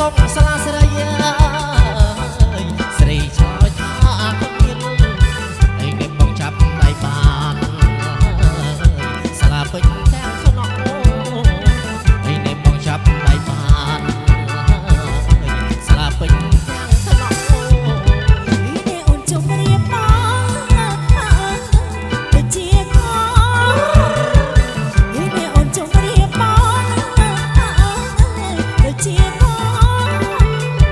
งสลาสระยาสรีชอยชาคนเย็นไอ้เด็กบังจับใบบานสลาเป็นแทงสนองไอ้เด็กบังจับใบบานสลาเป็นแทงสนองอีเดอุ่นจงเรียบร้อยไปเจียกอีเดอุ่นจงเรียบร้อยไปเจียก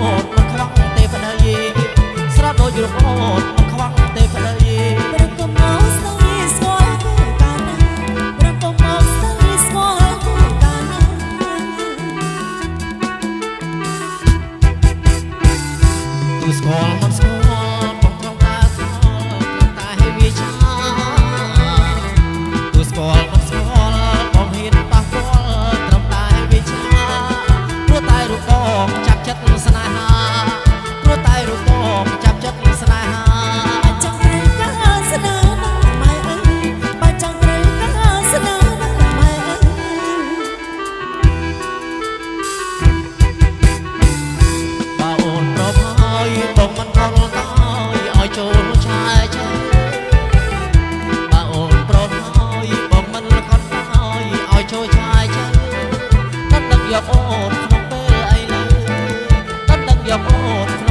នមិនខ្វងទេប្តីស្រស់ដូចរូបអូនមិនខ្វងទេប្តីប្រកុំមកស្ទើរស្គាល់គូកាលណាប្រកុំមកស្ទើរស្គាល់គូកាលណាទូស្គាល់មិនស្គាល់បងត្រង់តាស្គាល់ត្រង់តាឲ្យវាឆ្ងាយទូស្គាល់មិនស្គាល់បងហ៊ានប៉ះពាល់ត្រង់តាឲ្យវាឆ្ងាយព្រោះតែរូបបងចាប់ចិត្តស្នេហាព្រោះតែរូបបងចាប់ចិត្តស្នេហាបាច់ចង់ត្រូវការស្នេហ៍ណាស់ម៉ែអើយបាច់ចង់ត្រូវការស្នេហ៍ណាស់ម៉ែអើយបើអូនប្រផហើយបងមិនខលតើឲ្យចូលឆាយឆាយបើអូនប្រផហើយបងមិនខលតើឲ្យចូលឆាយឆាយតើដឹងយកអូនក្នុងពេលអីឡើយតើដឹងយកអូន